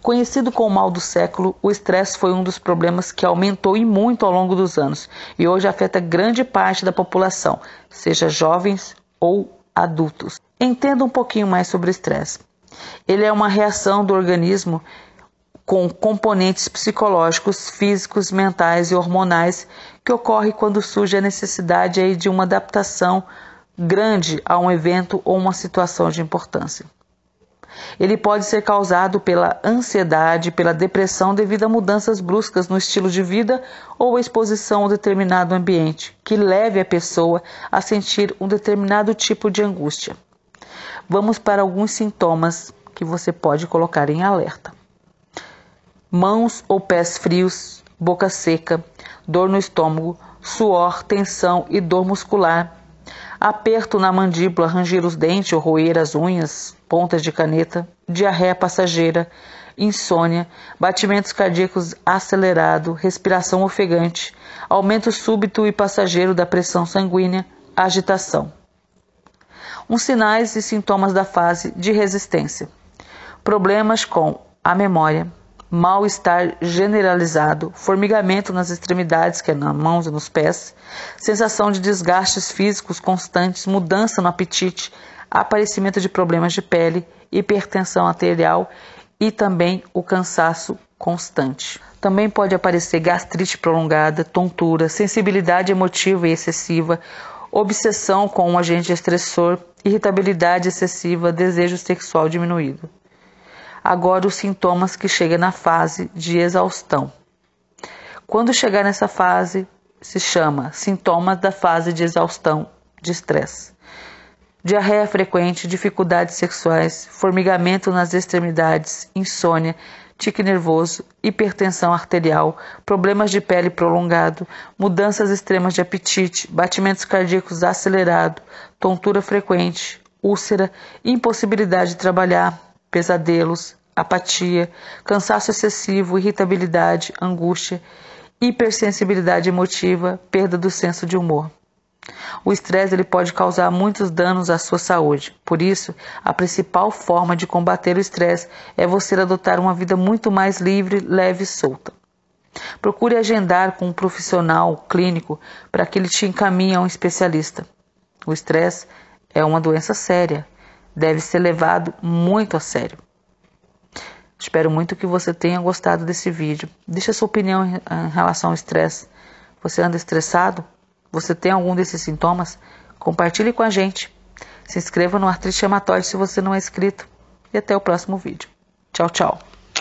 Conhecido como o mal do século, o estresse foi um dos problemas que aumentou e muito ao longo dos anos e hoje afeta grande parte da população, seja jovens ou adultos. Entenda um pouquinho mais sobre o estresse. Ele é uma reação do organismo com componentes psicológicos, físicos, mentais e hormonais que ocorre quando surge a necessidade de uma adaptação grande a um evento ou uma situação de importância. Ele pode ser causado pela ansiedade, pela depressão devido a mudanças bruscas no estilo de vida ou exposição a um determinado ambiente, que leve a pessoa a sentir um determinado tipo de angústia. Vamos para alguns sintomas que você pode colocar em alerta. Mãos ou pés frios, boca seca, dor no estômago, suor, tensão e dor muscular, aperto na mandíbula, ranger os dentes ou roer as unhas, pontas de caneta, diarreia passageira, insônia, batimentos cardíacos acelerados, respiração ofegante, aumento súbito e passageiro da pressão sanguínea, agitação. Os sinais e sintomas da fase de resistência. Problemas com a memória, mal-estar generalizado, formigamento nas extremidades, que é nas mãos e nos pés, sensação de desgastes físicos constantes, mudança no apetite, aparecimento de problemas de pele, hipertensão arterial e também o cansaço constante. Também pode aparecer gastrite prolongada, tontura, sensibilidade emotiva e excessiva, obsessão com um agente estressor, irritabilidade excessiva, desejo sexual diminuído. Agora os sintomas que chegam na fase de exaustão. Quando chegar nessa fase, se chama sintomas da fase de exaustão, de estresse. Diarreia frequente, dificuldades sexuais, formigamento nas extremidades, insônia, tique nervoso, hipertensão arterial, problemas de pele prolongado, mudanças extremas de apetite, batimentos cardíacos acelerados, tontura frequente, úlcera, impossibilidade de trabalhar, pesadelos, apatia, cansaço excessivo, irritabilidade, angústia, hipersensibilidade emotiva, perda do senso de humor. O estresse ele pode causar muitos danos à sua saúde. Por isso, a principal forma de combater o estresse é você adotar uma vida muito mais livre, leve e solta. Procure agendar com um profissional clínico para que ele te encaminhe a um especialista. O estresse é uma doença séria. Deve ser levado muito a sério. Espero muito que você tenha gostado desse vídeo. Deixe a sua opinião em relação ao estresse. Você anda estressado? Você tem algum desses sintomas? Compartilhe com a gente. Se inscreva no Artrite Reumatoide se você não é inscrito. E até o próximo vídeo. Tchau, tchau.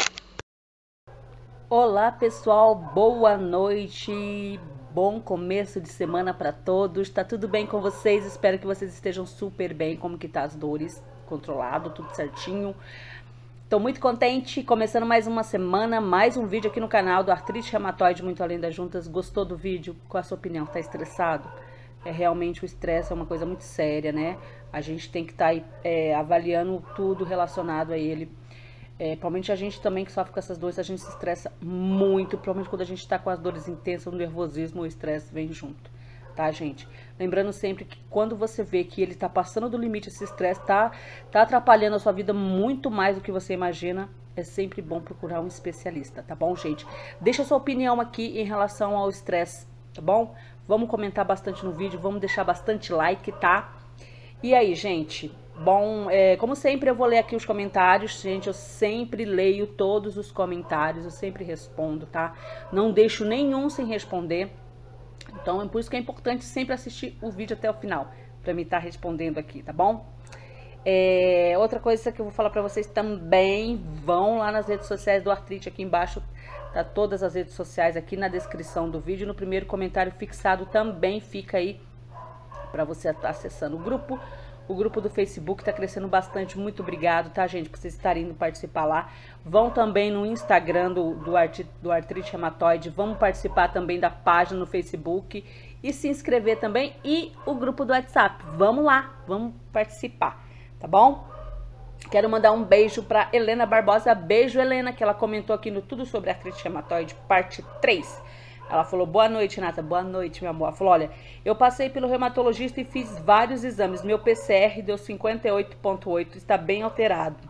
Olá pessoal, boa noite. Bom começo de semana para todos. Tá tudo bem com vocês? Espero que vocês estejam super bem. Como que tá as dores? Controlado, tudo certinho. Tô muito contente, começando mais uma semana, mais um vídeo aqui no canal do Artrite Reumatoide Muito Além das Juntas. Gostou do vídeo? Qual a sua opinião? Tá estressado? Realmente o estresse é uma coisa muito séria, né? A gente tem que estar avaliando tudo relacionado a ele. Provavelmente a gente também que sofre com essas dores, a gente se estressa muito. Provavelmente quando a gente tá com as dores intensas, o nervosismo, o estresse vem junto. Tá, gente? Lembrando sempre que quando você vê que ele tá passando do limite, esse estresse tá atrapalhando a sua vida muito mais do que você imagina, é sempre bom procurar um especialista, tá bom, gente? Deixa a sua opinião aqui em relação ao estresse, tá bom? Vamos comentar bastante no vídeo, vamos deixar bastante like, tá? E aí, gente? Bom, como sempre eu vou ler aqui os comentários, gente, eu sempre leio todos os comentários, eu sempre respondo, tá? Não deixo nenhum sem responder. Então, é por isso que é importante sempre assistir o vídeo até o final, pra mim estar respondendo aqui, tá bom? Outra coisa que eu vou falar pra vocês também, vão lá nas redes sociais do Artrite, aqui embaixo, tá todas as redes sociais aqui na descrição do vídeo, no primeiro comentário fixado também fica aí pra você estar acessando o grupo do Facebook tá crescendo bastante, muito obrigado, tá, gente, por vocês estarem indo participar lá. Vão também no Instagram do Artrite Reumatoide, vamos participar também da página no Facebook e se inscrever também. E o grupo do WhatsApp, vamos lá, vamos participar, tá bom? Quero mandar um beijo pra Helena Barbosa, beijo Helena, que ela comentou aqui no Tudo Sobre Artrite Reumatoide, parte 3. Ela falou, boa noite, Renata. Boa noite, meu amor. Ela falou, olha, eu passei pelo reumatologista e fiz vários exames. Meu PCR deu 58,8, está bem alterado.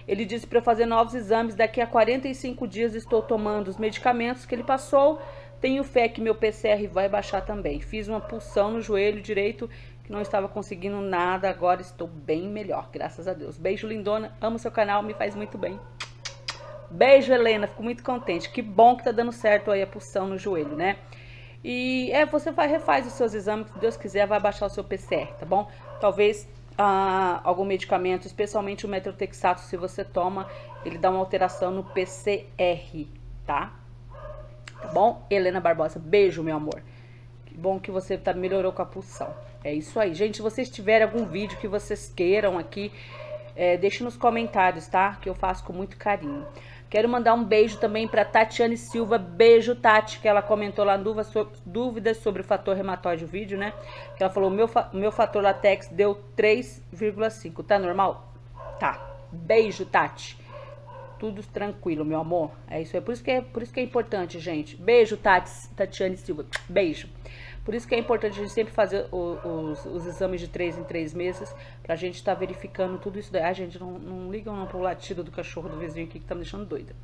Ele disse para eu fazer novos exames. Daqui a 45 dias estou tomando os medicamentos que ele passou. Tenho fé que meu PCR vai baixar também. Fiz uma punção no joelho direito, que não estava conseguindo nada. Agora estou bem melhor, graças a Deus. Beijo, lindona. Amo seu canal, me faz muito bem. Beijo, Helena. Fico muito contente. Que bom que tá dando certo aí a punção no joelho, né? E você refaz os seus exames, se Deus quiser, vai baixar o seu PCR, tá bom? Talvez algum medicamento, especialmente o metrotexato, se você toma, ele dá uma alteração no PCR, tá? Tá bom? Helena Barbosa, beijo, meu amor. Que bom que você melhorou com a punção. É isso aí. Gente, se vocês tiverem algum vídeo que vocês queiram aqui, deixe nos comentários, tá? Que eu faço com muito carinho. Quero mandar um beijo também para Tatiane Silva. Beijo, Tati, que ela comentou lá dúvidas sobre o fator reumatóide, o vídeo, né? Que ela falou, meu fator latex deu 3,5. Tá normal? Tá. Beijo, Tati. Tudo tranquilo, meu amor. É isso aí. Por isso que é importante, gente. Beijo, Tatiane Silva. Beijo. Por isso que é importante a gente sempre fazer os exames de 3 em 3 meses, pra gente estar verificando tudo isso daí. Ah, gente, não ligam não pro latido do cachorro do vizinho aqui que tá me deixando doida.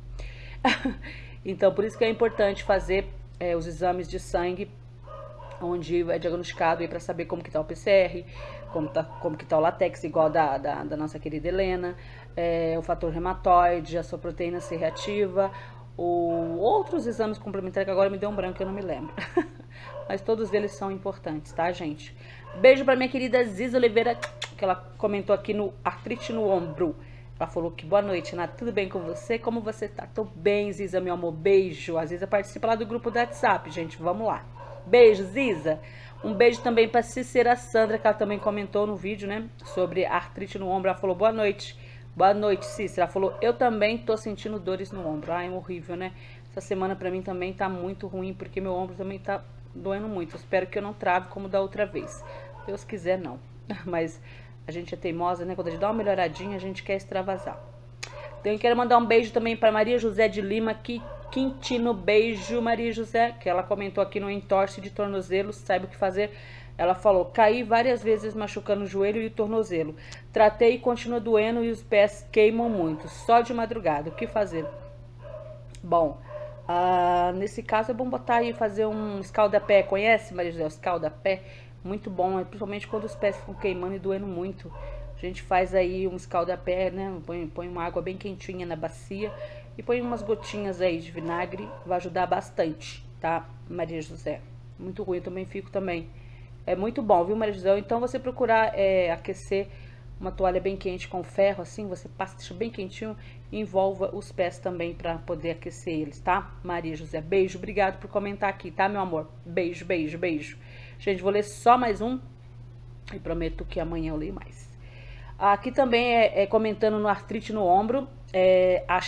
Então, por isso que é importante fazer os exames de sangue, onde é diagnosticado aí pra saber como que tá o PCR, como que tá o latex, igual da nossa querida Helena, o fator reumatoide, a sua proteína C reativa, outros exames complementares que agora me deu um branco, eu não me lembro. Mas todos eles são importantes, tá, gente? Beijo pra minha querida Ziza Oliveira, que ela comentou aqui no Artrite no Ombro. Ela falou que boa noite, Nath, tudo bem com você? Como você tá? Tô bem, Ziza, meu amor, beijo. A Ziza participa lá do grupo do WhatsApp, gente, vamos lá. Beijo, Ziza. Um beijo também pra Cícera Sandra, que ela também comentou no vídeo, né, sobre artrite no ombro. Ela falou, boa noite. Boa noite, Cícera. Ela falou, eu também tô sentindo dores no ombro. Ai, é horrível, né? Essa semana pra mim também tá muito ruim, porque meu ombro também tá doendo muito. Eu espero que eu não trave como da outra vez. Deus quiser, não. Mas a gente é teimosa, né? Quando a gente dá uma melhoradinha, a gente quer extravasar. Então eu quero mandar um beijo também para Maria José de Lima, Quintino. Beijo, Maria José, que ela comentou aqui no entorse de tornozelo, saiba o que fazer. Ela falou, caí várias vezes machucando o joelho e o tornozelo. Tratei e continua doendo e os pés queimam muito. Só de madrugada, o que fazer? Bom, nesse caso é bom botar aí, fazer um escalda-pé. Conhece, Maria José, o escalda-pé? Muito bom, principalmente quando os pés ficam queimando e doendo muito. A gente faz aí um escalda-pé, né? Põe uma água bem quentinha na bacia e põe umas gotinhas aí de vinagre. Vai ajudar bastante, tá, Maria José? Muito ruim, eu também fico também. É muito bom, viu, Maria José? Então você procurar aquecer uma toalha bem quente com ferro, assim, você passa, deixa bem quentinho e envolva os pés também para poder aquecer eles, tá? Maria José, beijo, obrigado por comentar aqui, tá, meu amor? Beijo, beijo, beijo. Gente, vou ler só mais um e prometo que amanhã eu leio mais. Aqui também comentando no artrite no ombro, a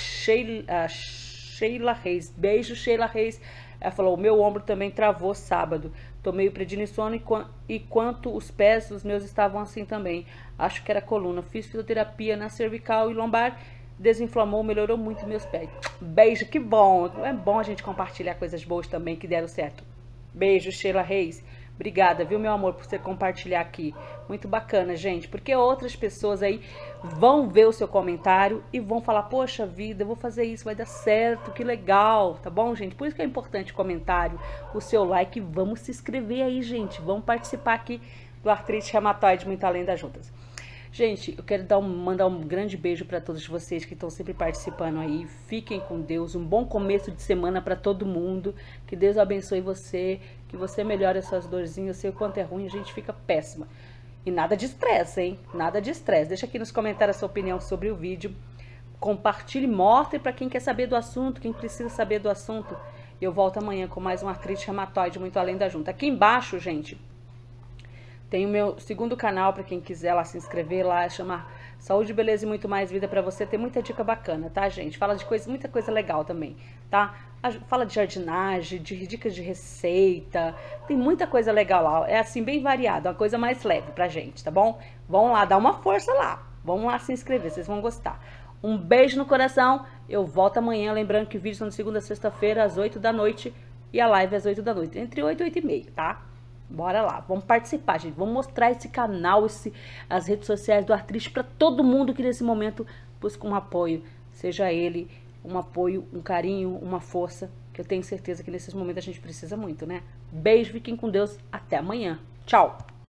Sheila Reis. Beijo, Sheila Reis. Ela falou, o meu ombro também travou sábado. Tomei o prednisona e quanto os pés, os meus estavam assim também. Acho que era coluna. Fiz fisioterapia na cervical e lombar. Desinflamou, melhorou muito meus pés. Beijo, que bom. É bom a gente compartilhar coisas boas também que deram certo. Beijo, Sheila Reis. Obrigada, viu, meu amor, por você compartilhar aqui. Muito bacana, gente, porque outras pessoas aí vão ver o seu comentário e vão falar, poxa vida, eu vou fazer isso, vai dar certo, que legal, tá bom, gente? Por isso que é importante o comentário, o seu like, vamos se inscrever aí, gente, vamos participar aqui do Artrite Reumatoide Muito Além das Juntas. Gente, eu quero mandar um grande beijo para todos vocês que estão sempre participando aí. Fiquem com Deus. Um bom começo de semana para todo mundo. Que Deus abençoe você. Que você melhore as suas dorzinhas. Eu sei o quanto é ruim, a gente fica péssima. E nada de estresse, hein? Nada de estresse. Deixa aqui nos comentários a sua opinião sobre o vídeo. Compartilhe, mostre para quem quer saber do assunto, quem precisa saber do assunto. Eu volto amanhã com mais um artrite reumatoide muito além da junta. Aqui embaixo, gente, tem o meu segundo canal para quem quiser lá se inscrever lá, chama Saúde, Beleza e Muito Mais Vida para você. Tem muita dica bacana, tá, gente? Fala de muita coisa legal também, tá? Fala de jardinagem, de dicas de receita. Tem muita coisa legal lá. É assim, bem variado, uma coisa mais leve pra gente, tá bom? Vão lá, dá uma força lá. Vamos lá se inscrever, vocês vão gostar. Um beijo no coração. Eu volto amanhã, lembrando que vídeos são de segunda a sexta-feira, às 8 da noite. E a live às 8 da noite. Entre 8 e 8 e meia, tá? Bora lá, vamos participar, gente. Vamos mostrar esse canal, as redes sociais do Artrite para todo mundo que nesse momento busca um apoio, seja ele um apoio, um carinho, uma força, que eu tenho certeza que nesses momentos a gente precisa muito, né? Beijo, fiquem com Deus, até amanhã. Tchau!